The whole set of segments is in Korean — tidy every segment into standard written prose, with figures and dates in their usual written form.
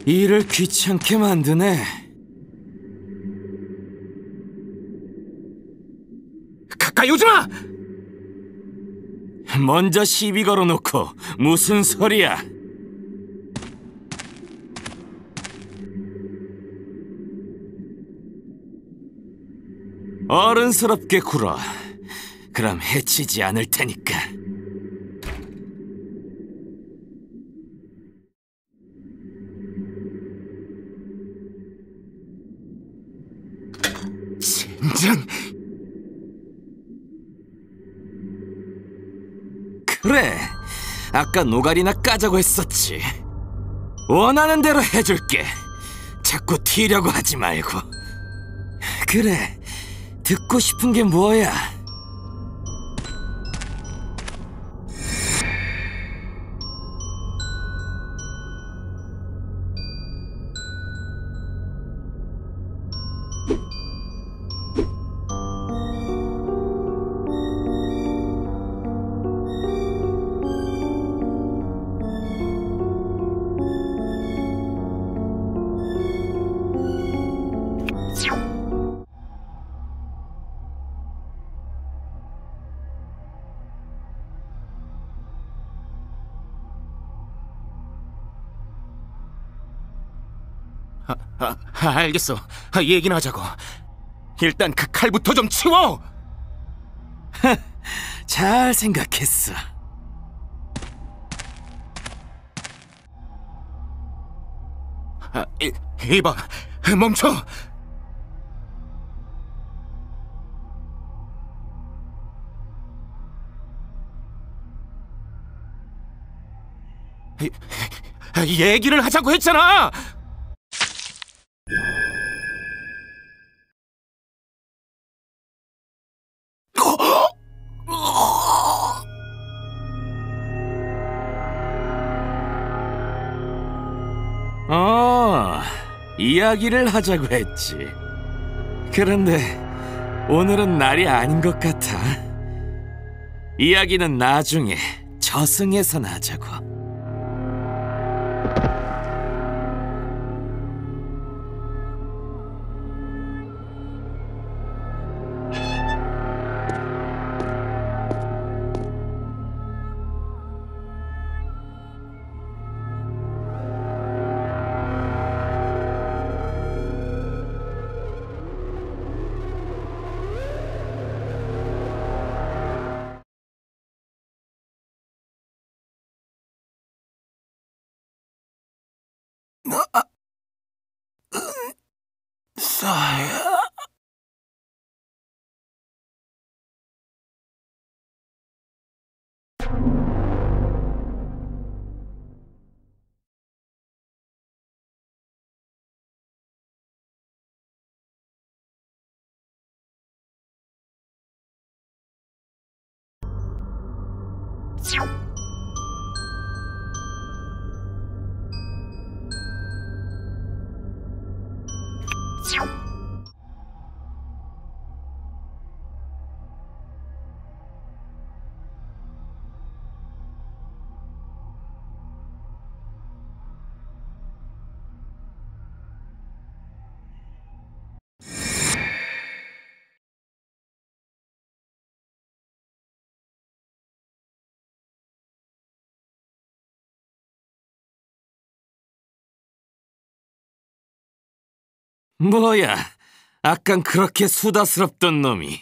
일을 귀찮게 만드네. 가까이 오지 마! 먼저 시비 걸어놓고 무슨 소리야? 어른스럽게 굴어. 그럼 해치지 않을 테니까. 젠장! 그래, 아까 노가리나 까자고 했었지. 원하는 대로 해줄게. 자꾸 튀려고 하지 말고. 그래, 듣고 싶은 게 뭐야? 알겠어. 얘기나 하자고. 일단 그 칼부터 좀 치워! 잘 생각했어. 이봐, 멈춰! 얘기를 하자고 했잖아! 이야기를 하자고 했지. 그런데 오늘은 날이 아닌 것 같아. 이야기는 나중에 저승에서 하자고. 사야. 뭐야, 아깐 그렇게 수다스럽던 놈이.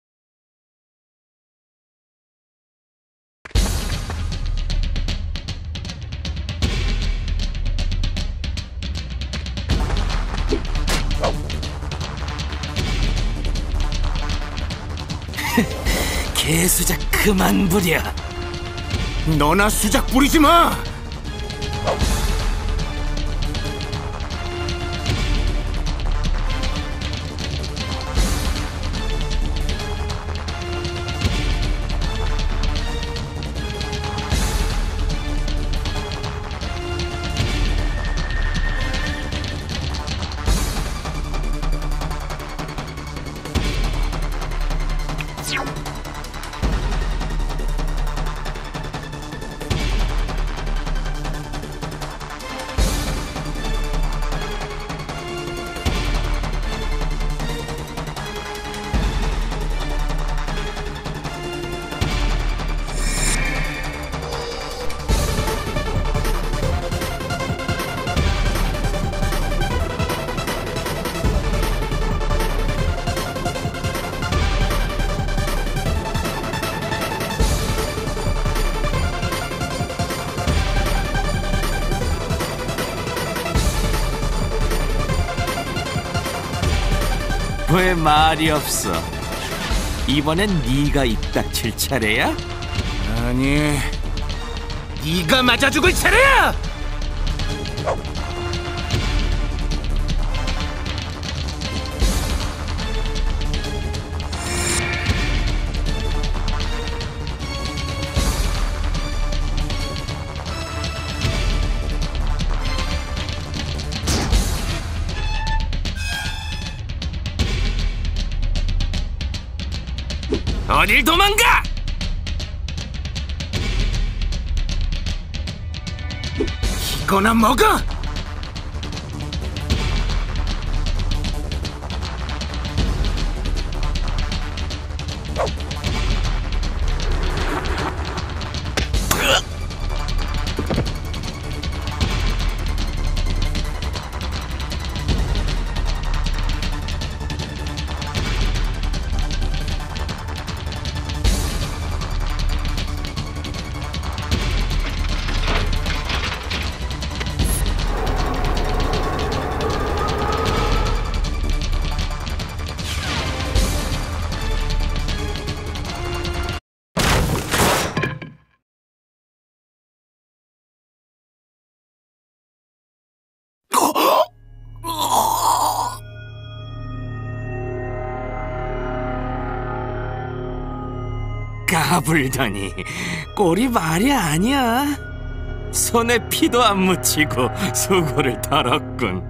개수작 그만 부려. 너나 수작 부리지 마! 왜 말이 없어? 이번엔 네가 입닥칠 차례야? 아니, 네가 맞아 죽을 차례야! 어딜 도망가! 이거나 먹어! 까불더니 꼴이 말이 아니야. 손에 피도 안 묻히고 수고를 덜었군.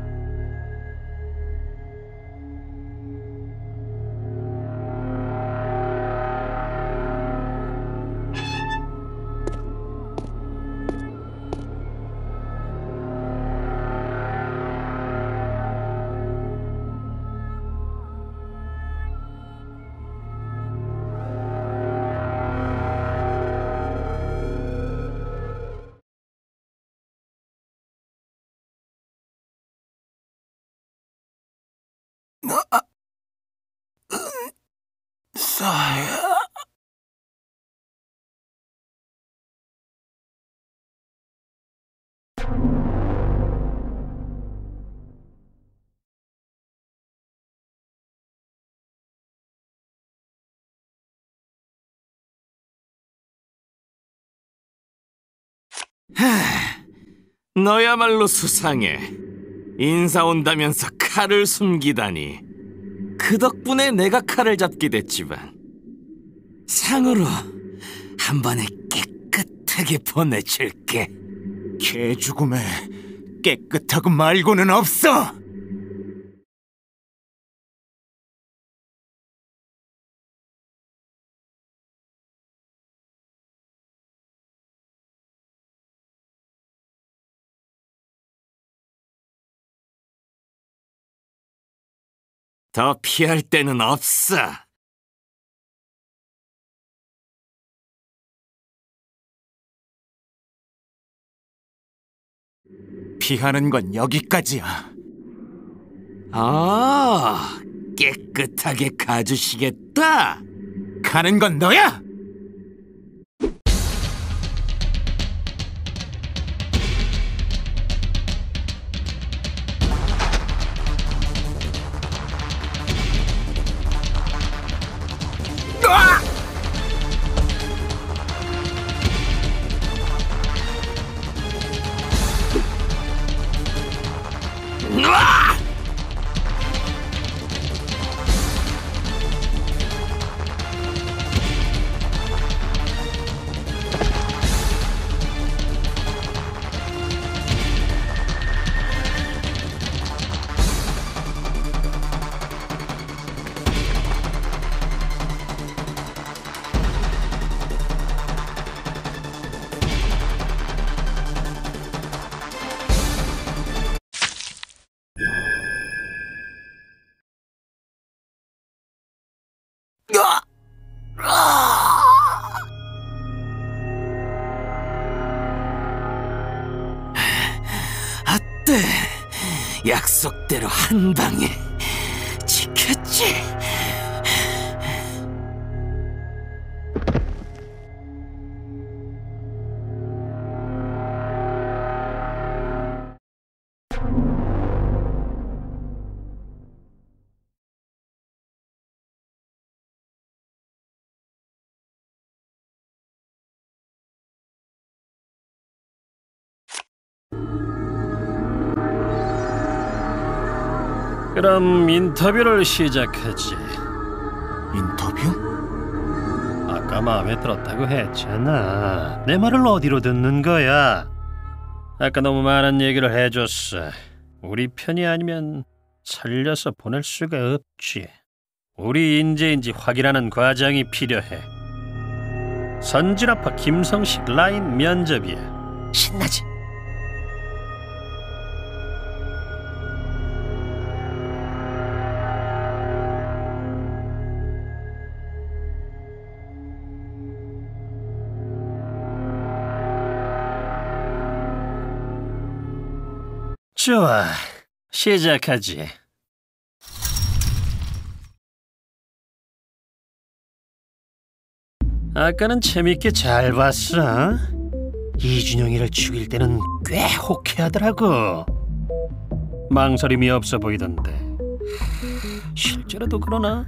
사야. 너야말로 수상해. 인사 온다면서 칼을 숨기다니. 그 덕분에 내가 칼을 잡게 됐지만 상으로 한 번에 깨끗하게 보내줄게. 개 죽음에 깨끗하고 말고는 없어! 더 피할 데는 없어. 피하는 건 여기까지야. 아, 깨끗하게 가주시겠다. 가는 건 너야! 어때? 약속대로 한 방에 지켰지? 그럼 인터뷰를 시작하지. 인터뷰? 아까 마음에 들었다고 했잖아. 내 말을 어디로 듣는 거야? 아까 너무 많은 얘기를 해줬어. 우리 편이 아니면 살려서 보낼 수가 없지. 우리 인재인지 확인하는 과정이 필요해. 선진아파 김성식 라인 면접이야. 신나지? 좋아, 시작하지. 아까는 재밌게 잘 봤어. 이준영이를 죽일 때는 꽤 호쾌하더라고. 망설임이 없어 보이던데 실제로도 그러나?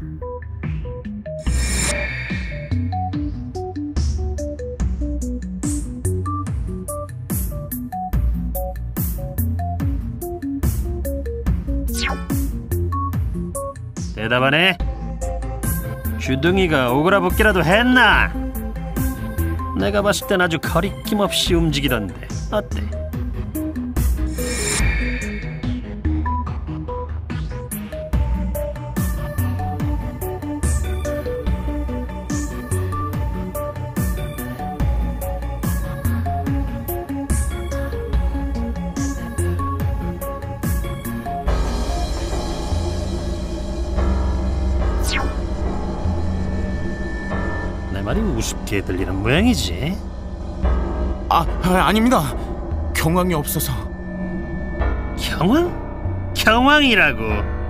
대답하네. 주둥이가 오그라붙기라도 했나? 내가 봤을 땐 아주 거리낌 없이 움직이던데 어때? 내 말이 우습게 들리는 모양이지? 아닙니다. 경황이 없어서. 경황? 경황이라고?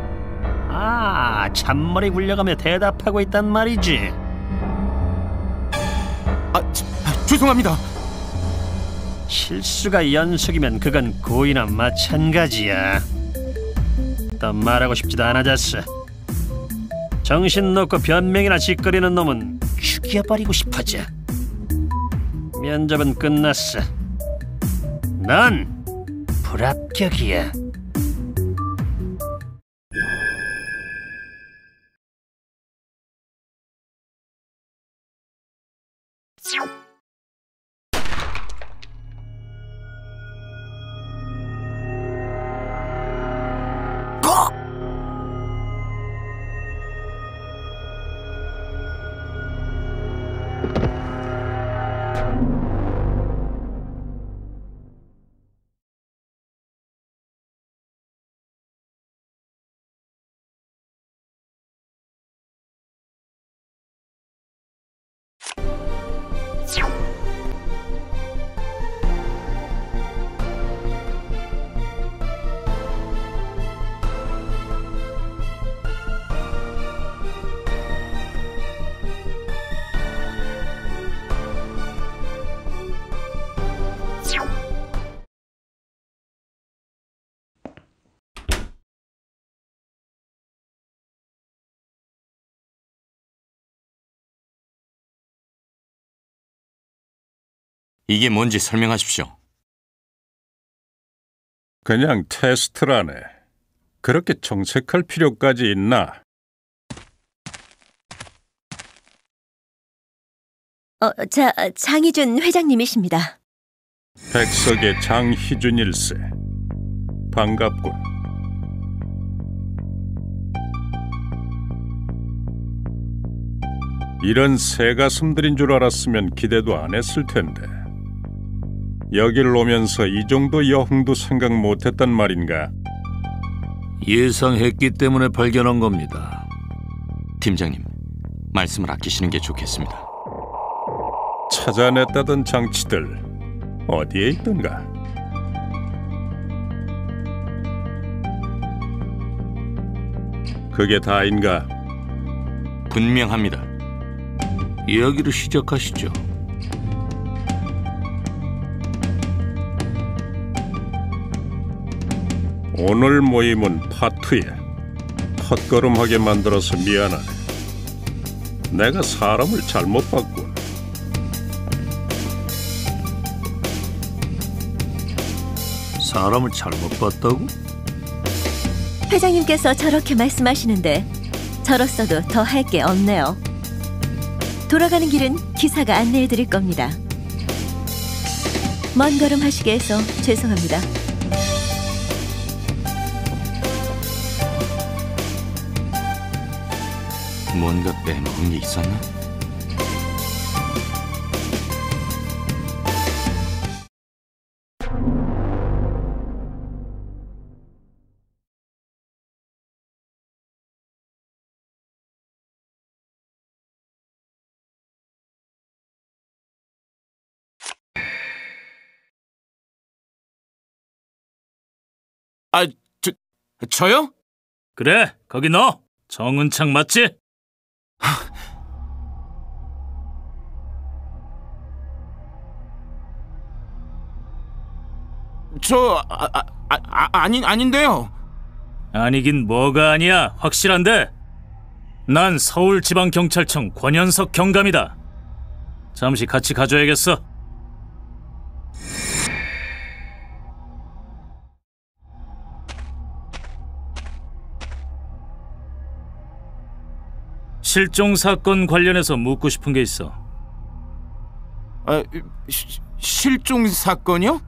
잔머리 굴려가며 대답하고 있단 말이지. 죄송합니다. 실수가 연속이면 그건 고의나 마찬가지야. 더 말하고 싶지도 않아졌어. 정신 놓고 변명이나 짓거리는 놈은 죽여버리고 싶어져. 면접은 끝났어. 넌 불합격이야. 이게 뭔지 설명하십시오. 그냥 테스트라네. 그렇게 정색할 필요까지 있나? 장희준 회장님이십니다. 백석의 장희준 일세. 반갑군. 이런 새가슴들인 줄 알았으면 기대도 안 했을 텐데. 여길 오면서 이 정도 여흥도 생각 못했단 말인가? 예상했기 때문에 발견한 겁니다. 팀장님, 말씀을 아끼시는 게 좋겠습니다. 찾아냈다던 장치들 어디에 있던가? 그게 다인가? 분명합니다. 이야기를 시작하시죠. 오늘 모임은 파티에 헛걸음하게 만들어서 미안하네. 내가 사람을 잘못 봤군. 사람을 잘못 봤다고? 회장님께서 저렇게 말씀하시는데 저로서도 더 할 게 없네요. 돌아가는 길은 기사가 안내해 드릴 겁니다. 먼 걸음 하시게 해서 죄송합니다. 뭔가 빼먹은 게 있었나? 아, 저요? 그래, 거기 너 정은창 맞지? 아닌데요. 아니긴 뭐가 아니야. 확실한데. 난 서울지방경찰청 권현석 경감이다. 잠시 같이 가줘야겠어. 실종 사건 관련해서 묻고 싶은 게 있어. 실종 사건이요?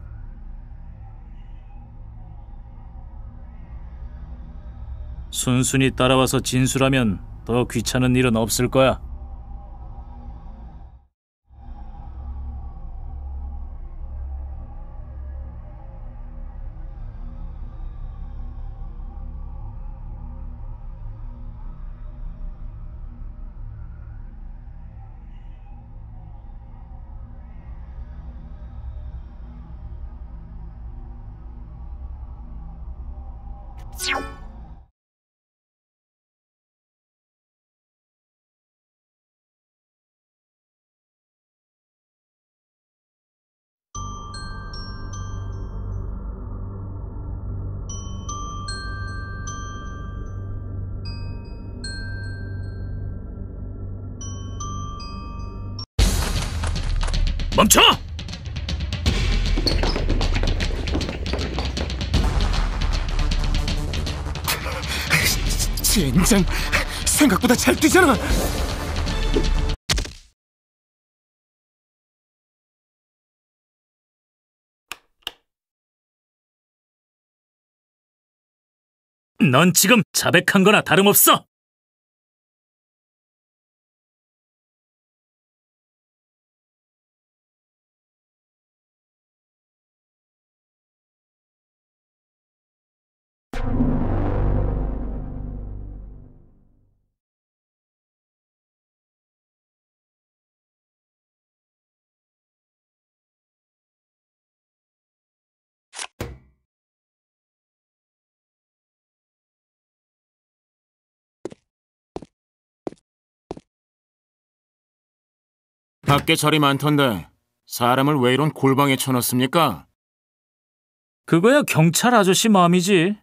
순순히 따라와서 진술하면 더 귀찮은 일은 없을 거야. 멈춰! 젠장, 생각보다 잘 뛰잖아. 넌 지금 자백한 거나 다름없어. 밖에 자리 많던데 사람을 왜 이런 골방에 쳐넣습니까? 그거야 경찰 아저씨 마음이지.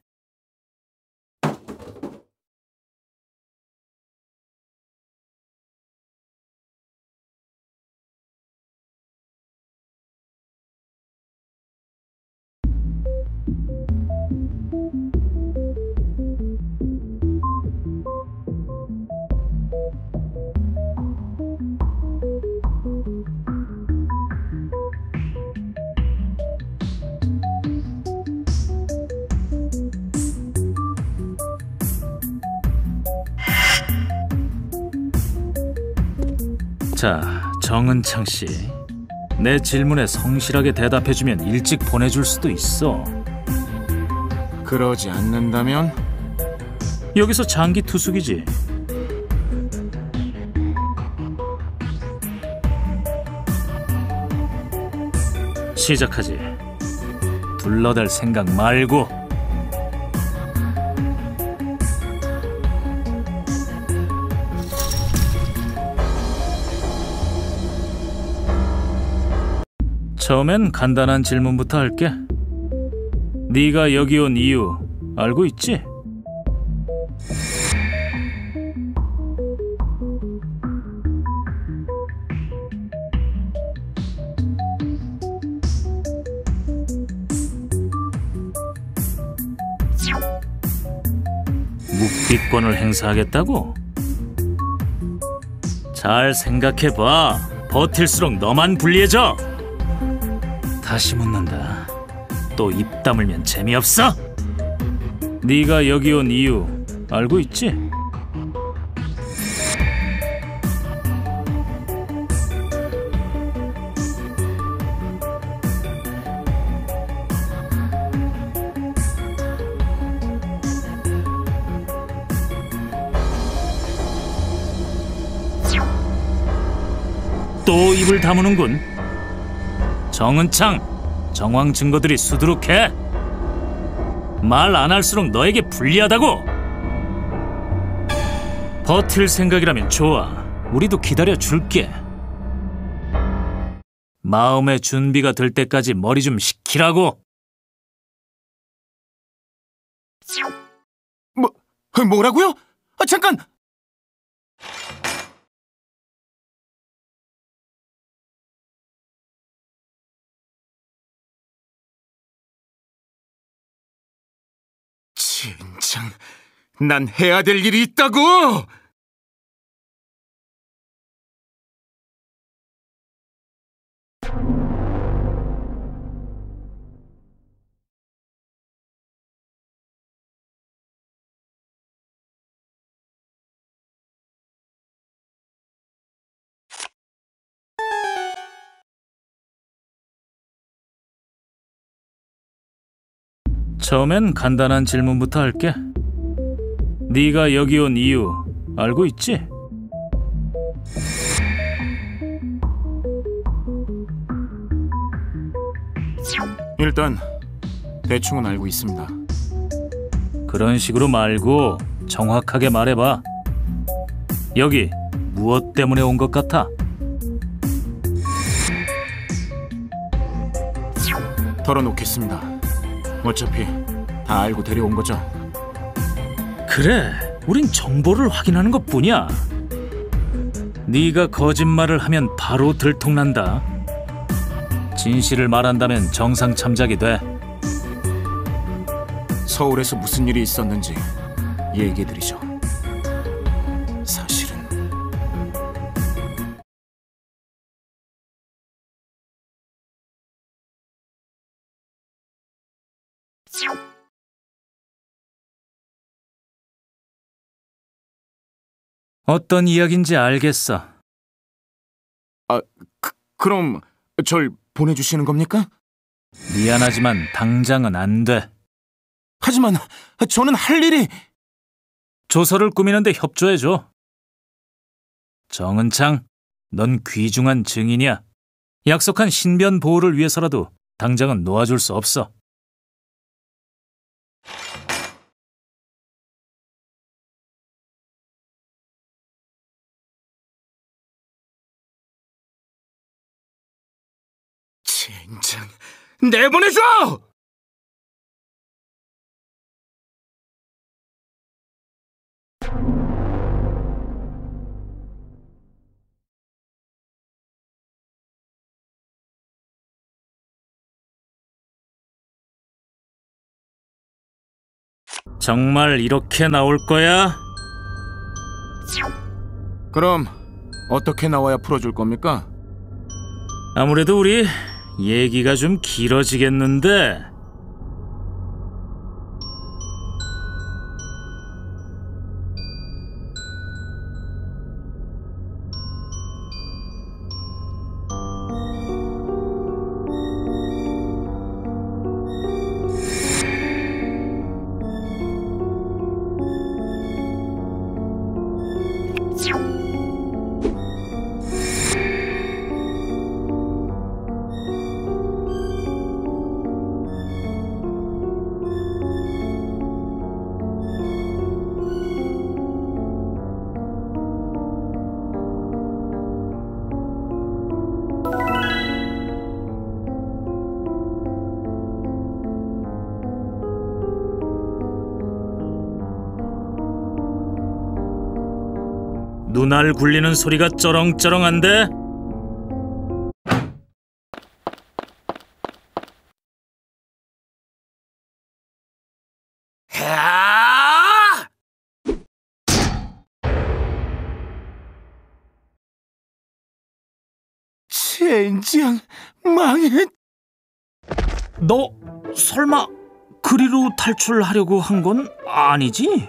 자, 정은창 씨. 내 질문에 성실하게 대답해주면 일찍 보내줄 수도 있어. 그러지 않는다면? 여기서 장기 투숙이지. 시작하지. 둘러댈 생각 말고. 처음엔 간단한 질문부터 할게. 네가 여기 온 이유 알고 있지? 묵비권을 행사하겠다고? 잘 생각해봐. 버틸수록 너만 불리해져. 다시 묻는다. 또 입 다물면 재미없어? 네가 여기 온 이유 알고 있지? 또 입을 다무는군. 정은창, 정황 증거들이 수두룩해. 말 안 할수록 너에게 불리하다고. 버틸 생각이라면 좋아. 우리도 기다려 줄게. 마음의 준비가 될 때까지 머리 좀 식히라고. 뭐라고요? 잠깐! 진짜 난 해야 될 일이 있다고! 처음엔 간단한 질문부터 할게. 네가 여기 온 이유 알고 있지? 일단 대충은 알고 있습니다. 그런 식으로 말고 정확하게 말해봐. 여기 무엇 때문에 온 것 같아? 털어놓겠습니다. 어차피 다 알고 데려온 거죠. 그래, 우린 정보를 확인하는 것뿐이야. 네가 거짓말을 하면 바로 들통난다. 진실을 말한다면 정상 참작이 돼. 서울에서 무슨 일이 있었는지 얘기해드리죠. 사실은 어떤 이야기인지 알겠어. 그럼 절 보내주시는 겁니까? 미안하지만 당장은 안 돼. 하지만 저는 할 일이... 조서를 꾸미는데 협조해줘. 정은창, 넌 귀중한 증인이야. 약속한 신변 보호를 위해서라도 당장은 놓아줄 수 없어. 젠장, 내보내줘! 정말 이렇게 나올 거야? 그럼 어떻게 나와야 풀어줄 겁니까? 아무래도 우리 얘기가 좀 길어지겠는데. 눈알 굴리는 소리가 쩌렁쩌렁한데? 젠장 망했. 너 설마 그리로 탈출하려고 한 건 아니지?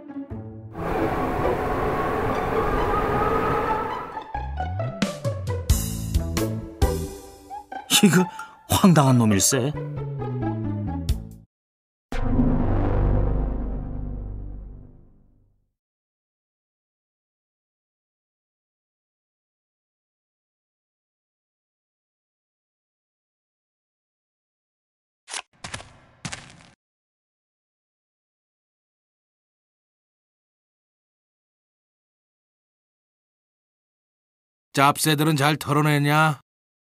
이거 황당한 놈일세. 짭새들은 잘 털어냈냐?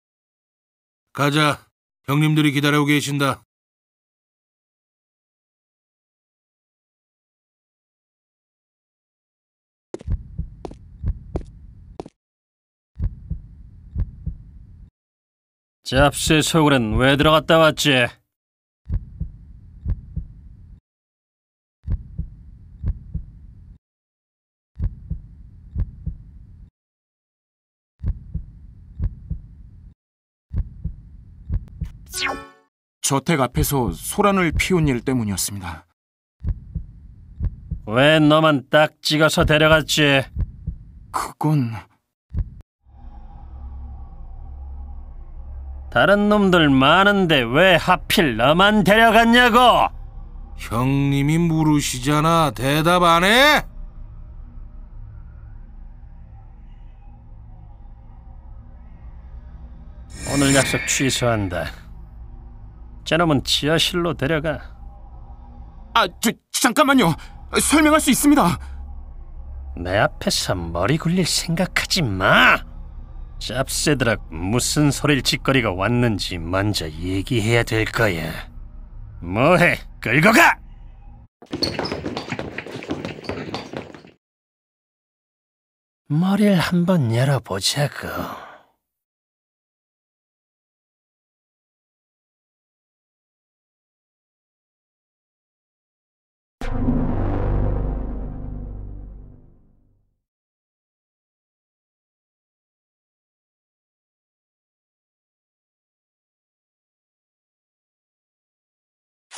가자. 형님들이 기다리고 계신다. 짭새 소굴엔 왜 들어갔다 왔지? 저택 앞에서 소란을 피운 일 때문이었습니다. 왜 너만 딱 찍어서 데려갔지? 그건... 다른 놈들 많은데 왜 하필 너만 데려갔냐고! 형님이 물으시잖아. 대답 안 해? 오늘 약속 취소한다. 저놈은 지하실로 데려가. 잠깐만요. 설명할 수 있습니다. 내 앞에서 머리 굴릴 생각하지 마. 짭새들아, 무슨 소릴 짓거리가 왔는지 먼저 얘기해야 될 거야. 뭐해? 끌고 가! 머리를 한번 열어보자고.